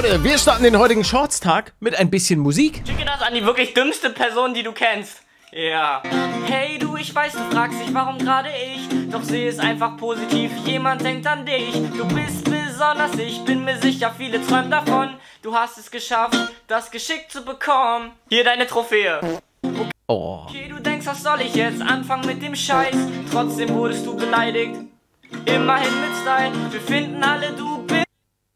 Leute, wir starten den heutigen Shorts-Tag mit ein bisschen Musik. Schicke das an die wirklich dümmste Person, die du kennst. Ja. Hey du, ich weiß, du fragst dich, warum gerade ich. Doch sehe es einfach positiv, jemand denkt an dich. Du bist besonders, ich bin mir sicher, viele träumen davon. Du hast es geschafft, das geschickt zu bekommen. Hier deine Trophäe. Okay, du denkst, was soll ich jetzt anfangen mit dem Scheiß? Trotzdem wurdest du beleidigt. Immerhin mit Style, wir finden alle, du bist...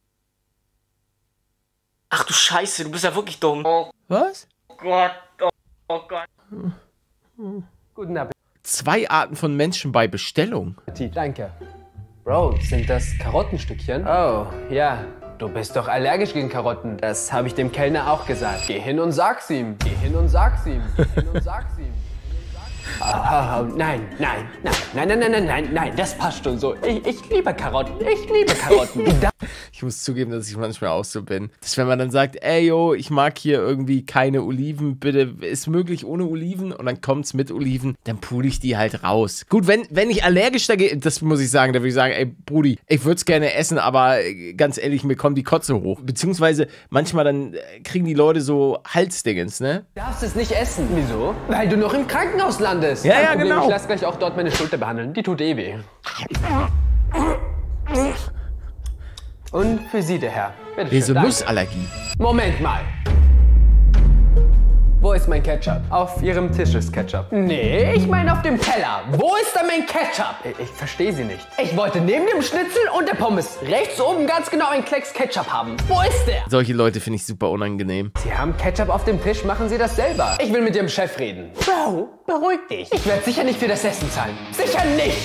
Ach du Scheiße, du bist ja wirklich dumm. Was? Oh Gott, oh Gott. Guten Appetit. 2 Arten von Menschen bei Bestellung. Danke. Bro, sind das Karottenstückchen? Oh, ja. Du bist doch allergisch gegen Karotten. Das habe ich dem Kellner auch gesagt. Geh hin und sag's ihm. Geh hin und sag's ihm. Geh hin und sag's ihm. Nein, das passt schon so. Ich liebe Karotten, Ich muss zugeben, dass ich manchmal auch so bin. Dass wenn man dann sagt, ey yo, ich mag hier irgendwie keine Oliven, bitte, ist möglich ohne Oliven? Und dann kommt's mit Oliven, dann pule ich die halt raus. Gut, wenn ich allergisch dagegen, das muss ich sagen, da würde ich sagen, ey Brudi, ich würde es gerne essen, aber ganz ehrlich, mir kommt die Kotze hoch. Beziehungsweise manchmal dann kriegen die Leute so Halsdingens, ne? Du darfst es nicht essen. Wieso? Weil du noch im Krankenhaus landest. Ja, ja, Problem, genau. Ich lass gleich auch dort meine Schulter behandeln. Die tut eh weh. Und für Sie, der Herr. Bitte schön, Diese danke. Nussallergie. Moment mal. Wo ist mein Ketchup? Auf Ihrem Tisch ist Ketchup. Nee, ich meine auf dem Teller. Wo ist da mein Ketchup? Ich verstehe Sie nicht. Ich wollte neben dem Schnitzel und der Pommes rechts oben ganz genau einen Klecks Ketchup haben. Wo ist der? Solche Leute finde ich super unangenehm. Sie haben Ketchup auf dem Tisch, machen Sie das selber. Ich will mit Ihrem Chef reden. Bro, beruhig dich. Ich werde sicher nicht für das Essen zahlen. Sicher nicht.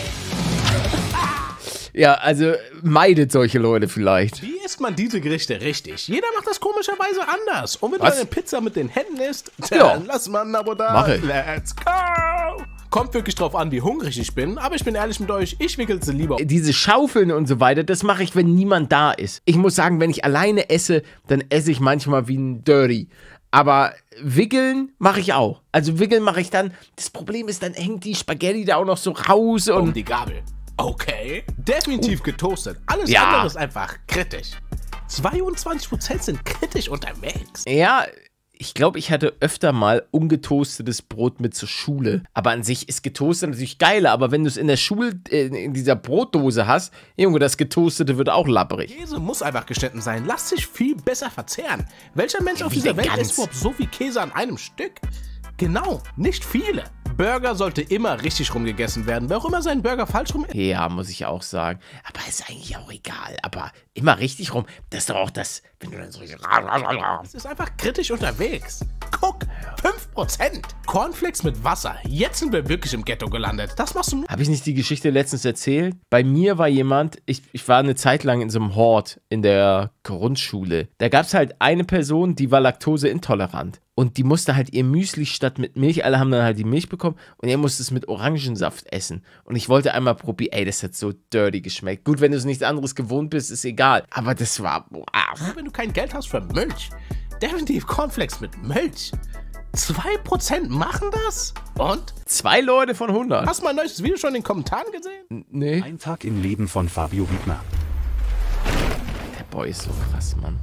Ja, also meidet solche Leute vielleicht. Wie isst man diese Gerichte richtig? Jeder macht das komischerweise anders. Und wenn Was? du eine Pizza mit den Händen isst, Ja. dann lass mal ein Abo da. Mach ich. Let's go! Kommt wirklich drauf an, wie hungrig ich bin, aber ich bin ehrlich mit euch, ich wickel sie lieber. Diese Schaufeln und so weiter, das mache ich, wenn niemand da ist. Ich muss sagen, wenn ich alleine esse, dann esse ich manchmal wie ein Dirty. Aber wickeln mache ich auch. Also wickeln mache ich dann. Das Problem ist, dann hängt die Spaghetti da auch noch so raus Um und... die Gabel. Okay. Definitiv getoastet. Alles Ja. andere ist einfach kritisch. 22% sind kritisch unterwegs. Ja, ich glaube, ich hatte öfter mal ungetoastetes Brot mit zur Schule. Aber an sich ist getoastet natürlich geiler. Aber wenn du es in der Schule, in dieser Brotdose hast, Junge, das Getoastete wird auch labbrig. Käse muss einfach geschnitten sein. Lass sich viel besser verzehren. Welcher Mensch auf Wie dieser denn Welt ganz? isst überhaupt so viel Käse an einem Stück? Genau, nicht viele. Burger sollte immer richtig rumgegessen werden. Wer auch immer seinen Burger falsch rum isst. Ja, muss ich auch sagen. Aber ist eigentlich auch egal. Aber immer richtig rum. Das ist doch auch das, wenn du dann so... Es ist einfach kritisch unterwegs. Guck, 5%. Cornflakes mit Wasser. Jetzt sind wir wirklich im Ghetto gelandet. Das machst du nur. Habe ich nicht die Geschichte letztens erzählt? Bei mir war jemand, ich war eine Zeit lang in so einem Hort in der Grundschule. Da gab es halt eine Person, die war laktoseintolerant. Und die musste halt ihr Müsli statt mit Milch, alle haben dann halt die Milch bekommen und er musste es mit Orangensaft essen. Und ich wollte einmal probieren, ey, das hat so dirty geschmeckt. Gut, wenn du es nichts anderes gewohnt bist, ist egal. Aber das war... Wenn du kein Geld hast für Milch. Definitiv Cornflakes mit Milch. 2% machen das? Und? 2 Leute von 100. Hast du mein neues Video schon in den Kommentaren gesehen? Nee. Ein Tag im Leben von Fabio Wiedmer. Der Boy ist so krass, Mann.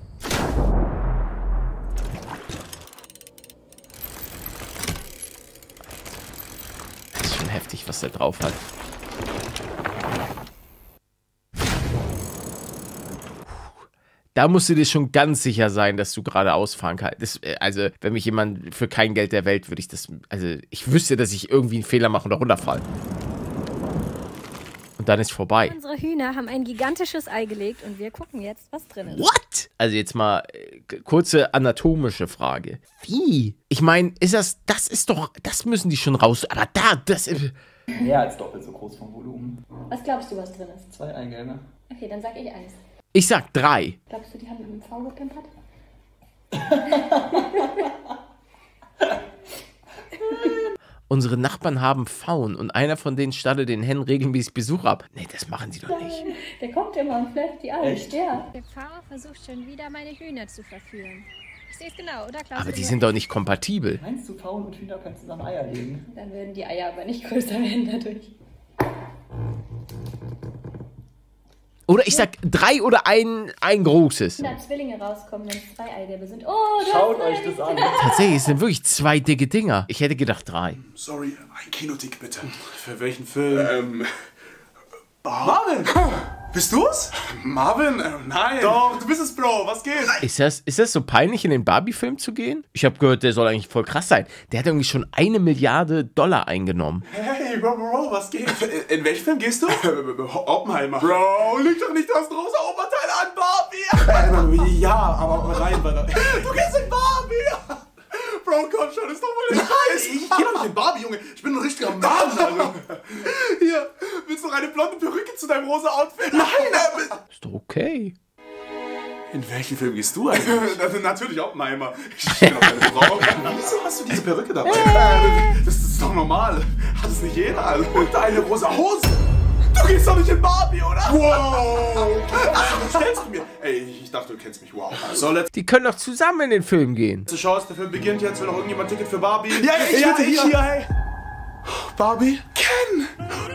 Das ist schon heftig, was der drauf hat. Da musst du dir schon ganz sicher sein, dass du gerade ausfahren kannst. Also, wenn mich jemand für kein Geld der Welt, würde ich das... Also, ich wüsste, dass ich irgendwie einen Fehler mache und da runterfalle. Und dann ist vorbei. Unsere Hühner haben ein gigantisches Ei gelegt und wir gucken jetzt, was drin ist. What? Also jetzt mal kurze anatomische Frage. Wie? Ich meine, das ist doch, das müssen die schon raus, aber das... Mehr als doppelt so groß vom Volumen. Was glaubst du, was drin ist? 2 Eigelbe. Okay, dann sag ich eins. Ich sag 3. Glaubst du, die haben mit dem V gepimpert? Unsere Nachbarn haben Pfauen und einer von denen stattet den Hennen regelmäßig Besuch ab. Nee, das machen sie doch nicht. Der kommt immer und flächt die Eier. Echt? Ja. Der Pfarrer versucht schon wieder, meine Hühner zu verführen. Ich sehe es genau, oder Klaus? Aber die sind doch nicht kompatibel. Meinst du, Pfauen und Hühner können zusammen Eier legen? Dann würden die Eier aber nicht größer werden dadurch. Oder ich sag 3 oder ein großes. Da Zwillinge rauskommen, wenn es 2 Eigelbe sind. Oh, Schaut euch das an. Tatsächlich, es sind wirklich 2 dicke Dinger. Ich hätte gedacht 3. Sorry, ein Kinotick bitte. Für welchen Film? Marvin! Bist du's? Marvin? Nein. Doch, du bist es, Bro. Was geht? Ist das so peinlich, in den Barbie-Film zu gehen? Ich habe gehört, der soll eigentlich voll krass sein. Der hat irgendwie schon $1 Milliarde eingenommen. Hey, Bro, was geht? In welchen Film gehst du? Oppenheimer. Bro, liegt doch nicht das große Oberteil an Barbie. Ja, aber rein, weil... Du gehst in Barbie! Bro, komm schon, ist doch wohl nicht heiß. Ich geh doch nicht in Barbie, Junge. Ich bin ein richtiger Mann, also. Hier, willst du noch eine blonde Perücke zu deinem rosa Outfit? Nein! Ist doch okay. In welchen Film gehst du eigentlich? Natürlich Oppenheimer. Ich stehe auf deine Frau. Wieso hast du diese Perücke dabei? Das ist doch normal. Hat es nicht jeder? Also. Und eine rosa Hose. Du gehst doch nicht in Barbie, oder? Wow! Was stellst du mir? Ey, ich dachte, du kennst mich. Wow. So, Die können doch zusammen in den Film gehen. letzte Chance, der Film beginnt jetzt. Will noch irgendjemand ein Ticket für Barbie? Ja, ich hier, hey. Barbie? Ken!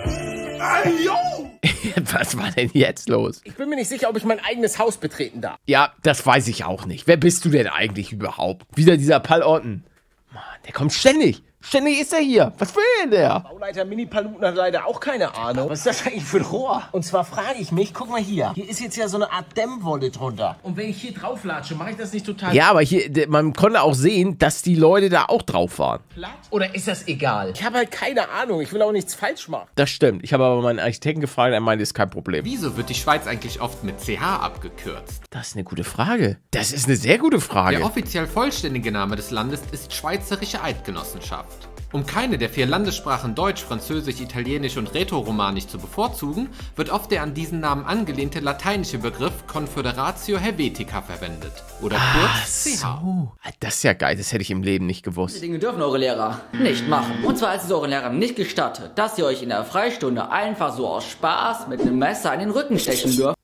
Ey, yo! Was war denn jetzt los? Ich bin mir nicht sicher, ob ich mein eigenes Haus betreten darf. Ja, das weiß ich auch nicht. Wer bist du denn eigentlich überhaupt? Wieder dieser Pal Orton. Mann, der kommt ständig. Ständig ist er hier. Was will denn der? Bauleiter Mini-Paluten hat leider auch keine Ahnung. Was ist das eigentlich für ein Rohr? Und zwar frage ich mich, guck mal hier. Hier ist jetzt ja so eine Art Dämmwolle drunter. Und wenn ich hier drauf latsche, mache ich das nicht total Ja, aber hier, man konnte auch sehen, dass die Leute da auch drauf waren. platt? Oder ist das egal? Ich habe halt keine Ahnung. Ich will auch nichts falsch machen. Das stimmt. Ich habe aber meinen Architekten gefragt, er meinte, ist kein Problem. Wieso wird die Schweiz eigentlich oft mit CH abgekürzt? Das ist eine gute Frage. Das ist eine sehr gute Frage. Der offiziell vollständige Name des Landes ist Schweizerische Eidgenossenschaft. Um keine der 4 Landessprachen Deutsch, Französisch, Italienisch und Rätoromanisch zu bevorzugen, wird oft der an diesen Namen angelehnte lateinische Begriff Confederatio Helvetica verwendet. Oder kurz CH. So. Das ist ja geil, das hätte ich im Leben nicht gewusst. Diese Dinge dürfen eure Lehrer nicht machen. Und zwar ist es euren Lehrern nicht gestattet, dass ihr euch in der Freistunde einfach so aus Spaß mit einem Messer in den Rücken stechen dürft.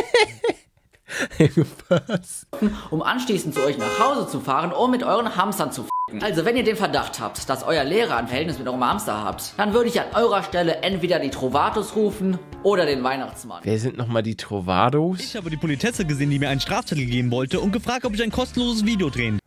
Was? Um anschließend zu euch nach Hause zu fahren, um mit euren Hamstern zu f***en. Also wenn ihr den Verdacht habt, dass euer Lehrer ein Verhältnis mit eurem Hamster habt, dann würde ich an eurer Stelle entweder die Trovatos rufen oder den Weihnachtsmann. Wer sind nochmal die Trovados? Ich habe die Politesse gesehen, die mir einen Strafzettel geben wollte und gefragt, ob ich ein kostenloses Video drehen.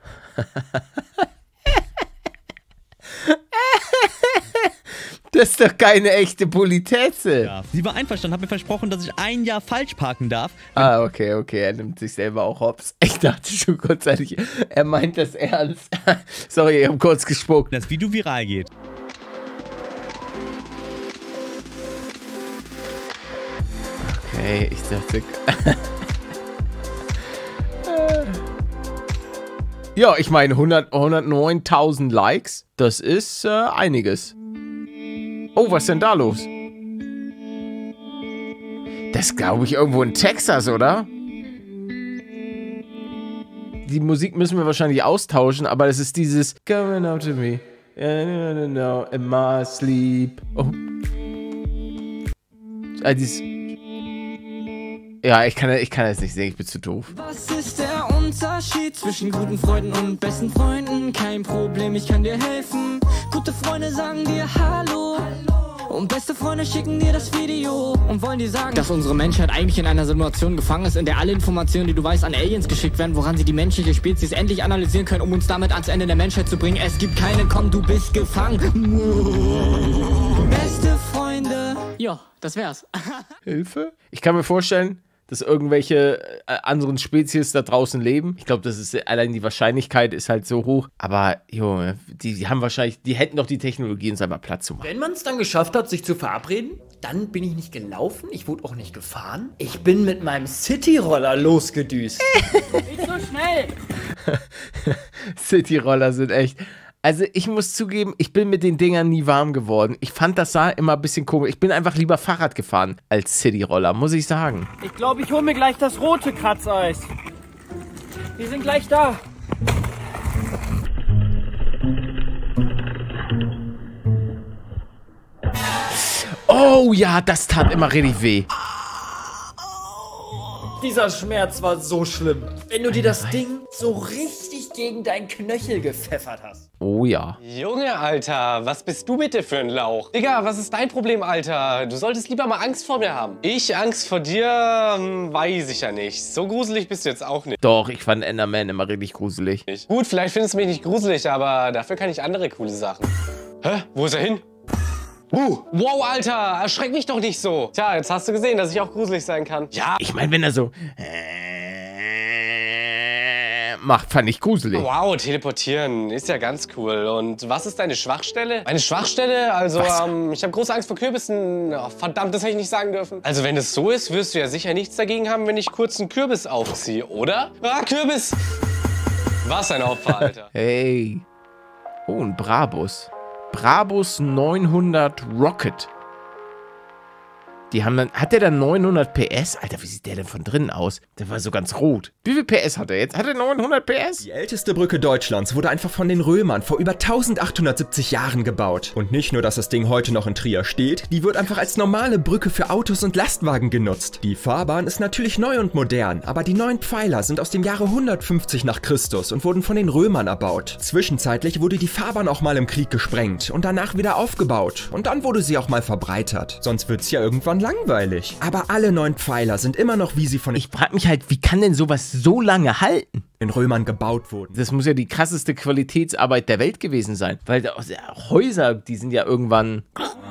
Das ist doch keine echte Politesse. Ja. Sie war einverstanden, hat mir versprochen, dass ich 1 Jahr falsch parken darf. Ah, okay. Er nimmt sich selber auch hops. Ich dachte schon kurzzeitig, er meint das ernst. Sorry, ich habe kurz gespuckt. Das Video viral geht. Okay, ich dachte... Ja, ich meine 109.000 Likes, das ist einiges. Oh, was ist denn da los? Das glaube ich irgendwo in Texas, oder? Die Musik müssen wir wahrscheinlich austauschen, aber das ist dieses Coming out to me. No, in my sleep. Oh. Ja, ich kann das nicht sehen, ich bin zu doof. Was ist der Unterschied zwischen guten Freunden und besten Freunden? Kein Problem, ich kann dir helfen. Gute Freunde sagen dir Hallo. Und beste Freunde schicken dir das Video und wollen dir sagen, dass unsere Menschheit eigentlich in einer Simulation gefangen ist, in der alle Informationen, die du weißt, an Aliens geschickt werden, woran sie die menschliche Spezies endlich analysieren können, um uns damit ans Ende der Menschheit zu bringen. Es gibt keine, komm, du bist gefangen. Beste Freunde. Ja, das wär's. Hilfe? Ich kann mir vorstellen, dass irgendwelche anderen Spezies da draußen leben. Ich glaube, das ist allein die Wahrscheinlichkeit ist halt so hoch. Aber, Junge, die haben wahrscheinlich, die hätten doch die Technologie, uns einfach Platz zu machen. Wenn man es dann geschafft hat, sich zu verabreden, dann bin ich nicht gelaufen, ich wurde auch nicht gefahren. Ich bin mit meinem Cityroller losgedüst. Nicht so schnell. Cityroller sind echt... Also ich muss zugeben, ich bin mit den Dingern nie warm geworden. Ich fand das sah immer ein bisschen komisch. Ich bin einfach lieber Fahrrad gefahren als Cityroller, muss ich sagen. Ich glaube, ich hole mir gleich das rote Kratzeis. Die sind gleich da. Oh ja, das tat immer richtig weh. Dieser Schmerz war so schlimm. Wenn du dir das Ding so richtig gegen deinen Knöchel gepfeffert hast. Oh ja. Junge, Alter, was bist du bitte für ein Lauch? Digga, was ist dein Problem, Alter? Du solltest lieber mal Angst vor mir haben. Ich Angst vor dir? Weiß ich ja nicht. So gruselig bist du jetzt auch nicht. Doch, ich fand Enderman immer richtig gruselig. Gut, vielleicht findest du mich nicht gruselig, aber dafür kann ich andere coole Sachen. Hä? Wo ist er hin? Wow, Alter, erschreck mich doch nicht so. Tja, jetzt hast du gesehen, dass ich auch gruselig sein kann. Ja. Ich meine, wenn er so macht, fand ich gruselig. Wow, teleportieren ist ja ganz cool. Und was ist deine Schwachstelle? Meine Schwachstelle? Also, ich habe große Angst vor Kürbissen. Oh, verdammt, das hätte ich nicht sagen dürfen. Also, wenn es so ist, wirst du ja sicher nichts dagegen haben, wenn ich kurz einen Kürbis aufziehe, oder? Ah, Kürbis! Was ein Opfer, Alter. Hey. Oh, ein Brabus. Brabus 900 Rocket. Die haben dann, hat der dann 900 PS? Alter, wie sieht der denn von drinnen aus? Der war so ganz rot. Wie viel PS hat er jetzt? Hat er 900 PS? Die älteste Brücke Deutschlands wurde einfach von den Römern vor über 1870 Jahren gebaut. Und nicht nur, dass das Ding heute noch in Trier steht, die wird einfach als normale Brücke für Autos und Lastwagen genutzt. Die Fahrbahn ist natürlich neu und modern, aber die neuen Pfeiler sind aus dem Jahre 150 nach Christus und wurden von den Römern erbaut. Zwischenzeitlich wurde die Fahrbahn auch mal im Krieg gesprengt und danach wieder aufgebaut. Und dann wurde sie auch mal verbreitert. Sonst wird's ja irgendwann langweilig. Aber alle 9 Pfeiler sind immer noch, wie sie von... Ich frag mich halt, wie kann denn sowas so lange halten? Den Römern gebaut wurden. Das muss ja die krasseste Qualitätsarbeit der Welt gewesen sein. Weil Häuser, die sind ja irgendwann...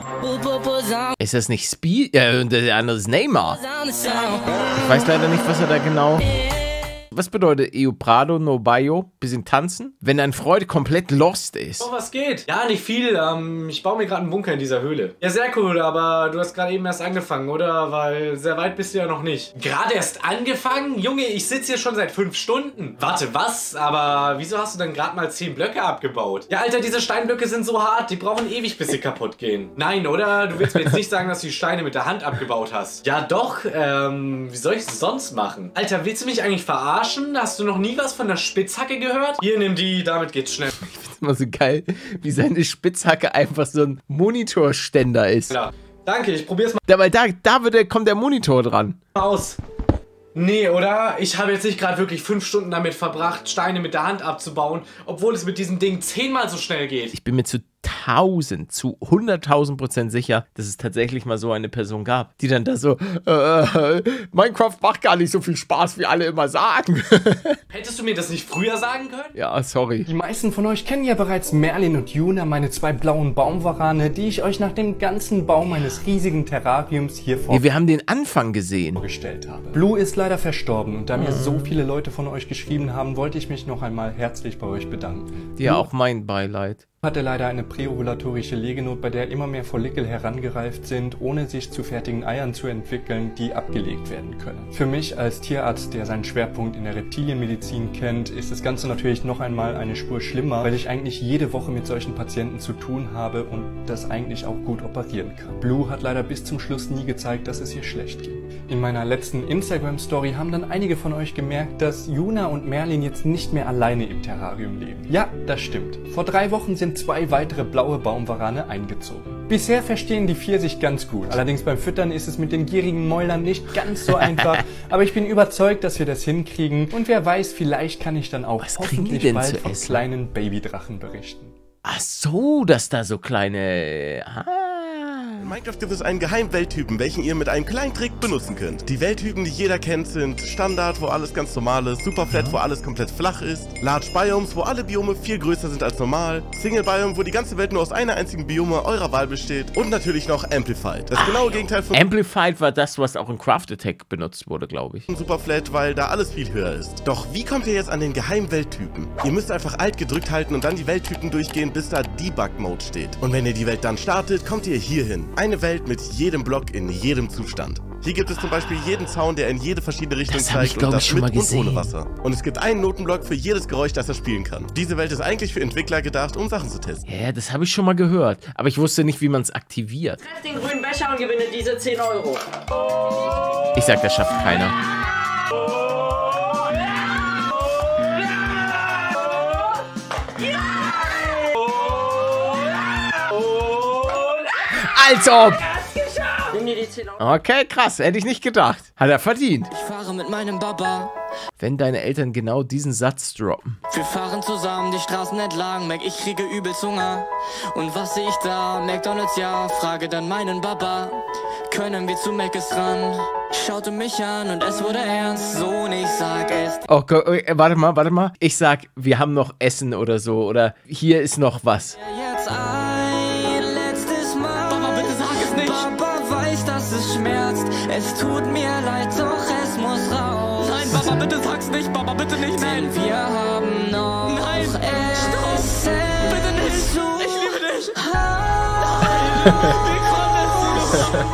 Ist das nicht Speed? Ja, der andere ist Neymar. Ich weiß leider nicht, was er da genau... Was bedeutet Eu Prado no Bayo? Bisschen tanzen? Wenn dein Freund komplett lost ist. Oh, was geht? Ja, nicht viel. Ich baue mir gerade einen Bunker in dieser Höhle. Ja, sehr cool, aber du hast gerade eben erst angefangen, oder? Weil sehr weit bist du ja noch nicht. Gerade erst angefangen? Junge, ich sitze hier schon seit 5 Stunden. Warte, was? Aber wieso hast du dann gerade mal 10 Blöcke abgebaut? Ja, Alter, diese Steinblöcke sind so hart, die brauchen ewig, bis sie kaputt gehen. Nein, oder? Du willst mir jetzt nicht sagen, dass du die Steine mit der Hand abgebaut hast. Ja, doch. Wie soll ich es sonst machen? Alter, willst du mich eigentlich verarschen? Hast du noch nie was von der Spitzhacke gehört? Hier, nimm die, damit geht's schnell. Ich find's immer so geil, wie seine Spitzhacke einfach so ein Monitorständer ist. Ja, danke, ich probier's mal. Ja, weil da kommt der Monitor dran. Aus. Nee, oder? Ich habe jetzt nicht gerade wirklich 5 Stunden damit verbracht, Steine mit der Hand abzubauen, obwohl es mit diesem Ding 10-mal so schnell geht. Ich bin mir zu 100.000% sicher, dass es tatsächlich mal so eine Person gab, die dann da so, Minecraft macht gar nicht so viel Spaß, wie alle immer sagen. Hättest du mir das nicht früher sagen können? Ja, sorry. Die meisten von euch kennen ja bereits Merlin und Juna, meine 2 blauen Baumwarane, die ich euch nach dem ganzen Bau meines riesigen Terrariums hier wir haben den Anfang gesehen. Vorgestellt habe. Blue ist leider verstorben und da mir so viele Leute von euch geschrieben haben, wollte ich mich noch einmal herzlich bei euch bedanken. Ja, auch mein Beileid. Hatte leider eine präovulatorische Legenot, bei der immer mehr Follikel herangereift sind, ohne sich zu fertigen Eiern zu entwickeln, die abgelegt werden können. Für mich als Tierarzt, der seinen Schwerpunkt in der Reptilienmedizin kennt, ist das Ganze natürlich noch einmal eine Spur schlimmer, weil ich eigentlich jede Woche mit solchen Patienten zu tun habe und das eigentlich auch gut operieren kann. Blue hat leider bis zum Schluss nie gezeigt, dass es ihr schlecht ging. In meiner letzten Instagram-Story haben dann einige von euch gemerkt, dass Juna und Merlin jetzt nicht mehr alleine im Terrarium leben. Ja, das stimmt. Vor 3 Wochen sind 2 weitere blaue Baumwarane eingezogen. Bisher verstehen die 4 sich ganz gut. Allerdings beim Füttern ist es mit den gierigen Mäulern nicht ganz so einfach. Aber ich bin überzeugt, dass wir das hinkriegen. Und wer weiß, vielleicht kann ich dann auch hoffentlich bald von kleinen Babydrachen berichten. Ach so, dass da so kleine... In Minecraft gibt es einen geheimen Welttypen, welchen ihr mit einem kleinen Trick benutzen könnt. Die Welttypen, die jeder kennt, sind Standard, wo alles ganz normal ist, Superflat, wo alles komplett flach ist, Large Biomes, wo alle Biome viel größer sind als normal, Single Biome, wo die ganze Welt nur aus einer einzigen Biome eurer Wahl besteht und natürlich noch Amplified. Das genaue Gegenteil von... Amplified war das, was auch in Craft Attack benutzt wurde, glaube ich. Superflat, weil da alles viel höher ist. Doch wie kommt ihr jetzt an den geheimen Welttypen? Ihr müsst einfach Alt gedrückt halten und dann die Welttypen durchgehen, bis da Debug Mode steht. Und wenn ihr die Welt dann startet, kommt ihr hier hin. Eine Welt mit jedem Block in jedem Zustand. Hier gibt es zum Beispiel jeden Zaun, der in jede verschiedene Richtung zeigt und das mit und ohne Wasser. Und es gibt einen Notenblock für jedes Geräusch, das er spielen kann. Diese Welt ist eigentlich für Entwickler gedacht, um Sachen zu testen. Ja, das habe ich schon mal gehört. Aber ich wusste nicht, wie man es aktiviert. Treff den grünen Becher und gewinne diese 10 Euro. Ich sag, das schafft keiner. Als ob! Okay, krass, hätte ich nicht gedacht. Hat er verdient. Ich fahre mit meinem Baba. Wenn deine Eltern genau diesen Satz droppen. Wir fahren zusammen die Straßen entlang, merk, ich kriege übelst Hunger. Und was sehe ich da? McDonald's, ja, frage dann meinen Baba. Können wir zu Mc's ran? Schaute mich an und es wurde ernst. Sohn, ich sag es. Oh Gott, warte mal. Ich sag, wir haben noch Essen oder so. Oder hier ist noch was. Jetzt ein letztes Mal. Baba, bitte sag es nicht. Baba weiß, dass es schmerzt. Es tut mir leid, doch es muss raus. Nein, Baba, bitte sag's nicht. Baba, bitte nicht. Nein, wir haben noch Essen. Bitte nicht. Ich liebe dich. Nein. Wie konntest du?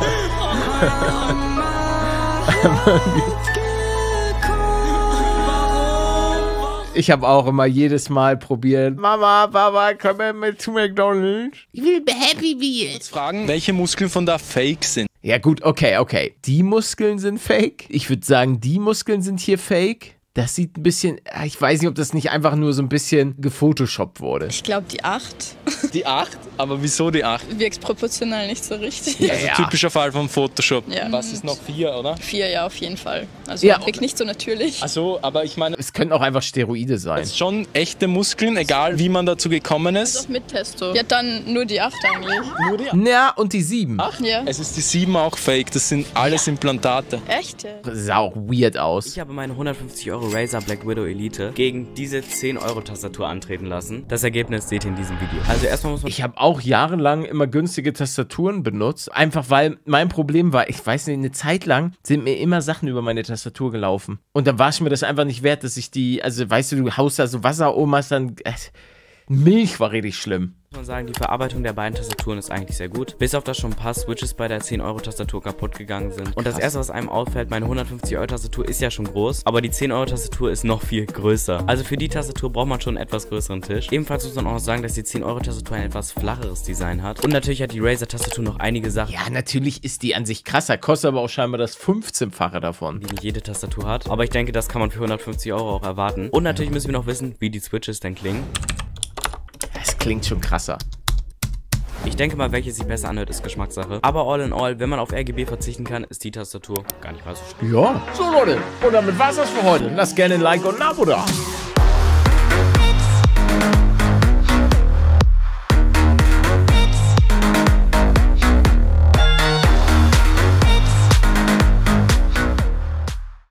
Ich habe auch immer jedes Mal probiert. Mama, Papa, komm mit zu McDonald's. Ich will Happy Meals. Fragen, welche Muskeln von da fake sind. Ja gut, okay. Die Muskeln sind fake. Ich würde sagen, die Muskeln sind hier fake. Das sieht ein bisschen, ich weiß nicht, ob das nicht einfach nur so ein bisschen gefotoshoppt wurde. Ich glaube die 8. Die 8? Aber wieso die 8? Wirkt proportional nicht so richtig. Ja, also typischer Fall vom Photoshop. Ja. Was ist noch 4, oder? 4, ja, auf jeden Fall. Also ja, wirkt nicht so natürlich. Ach so, aber ich meine... Es können auch einfach Steroide sein. Es ist schon echte Muskeln, egal wie man dazu gekommen ist. Also mit Testo. Ja, dann nur die 8 eigentlich. Nur die 8? Ja, und die 7. 8? Ja. Es ist die 7 auch fake, das sind alles Implantate. Echt? Ja. Das sah auch weird aus. Ich habe meine 150 € Razer Black Widow Elite gegen diese 10 € Tastatur antreten lassen. Das Ergebnis seht ihr in diesem Video. Also erstmal muss man... Ich habe auch jahrelang immer günstige Tastaturen benutzt. Einfach weil mein Problem war, ich weiß nicht, eine Zeit lang sind mir immer Sachen über meine Tastatur gelaufen. Und dann war es mir das einfach nicht wert, dass ich die, also weißt du, du haust da so Wasser um, hast dann... Milch war richtig schlimm. Muss man sagen, die Verarbeitung der beiden Tastaturen ist eigentlich sehr gut. Bis auf das schon ein paar Switches bei der 10 € Tastatur kaputt gegangen sind. Und das erste, was einem auffällt, meine 150 € Tastatur ist ja schon groß, aber die 10 € Tastatur ist noch viel größer. Also für die Tastatur braucht man schon einen etwas größeren Tisch. Ebenfalls muss man auch noch sagen, dass die 10 € Tastatur ein etwas flacheres Design hat. Und natürlich hat die Razer Tastatur noch einige Sachen. Ja, natürlich ist die an sich krasser, kostet aber auch scheinbar das 15-fache davon. Die nicht jede Tastatur hat. Aber ich denke, das kann man für 150 € auch erwarten. Und natürlich müssen wir noch wissen, wie die Switches denn klingen. Das klingt schon krasser. Ich denke mal, welche sich besser anhört, ist Geschmackssache. Aber all in all, wenn man auf RGB verzichten kann, ist die Tastatur gar nicht mal so schlimm. Ja. So Leute, und damit war's das für heute. Lasst gerne ein Like und ein Abo da.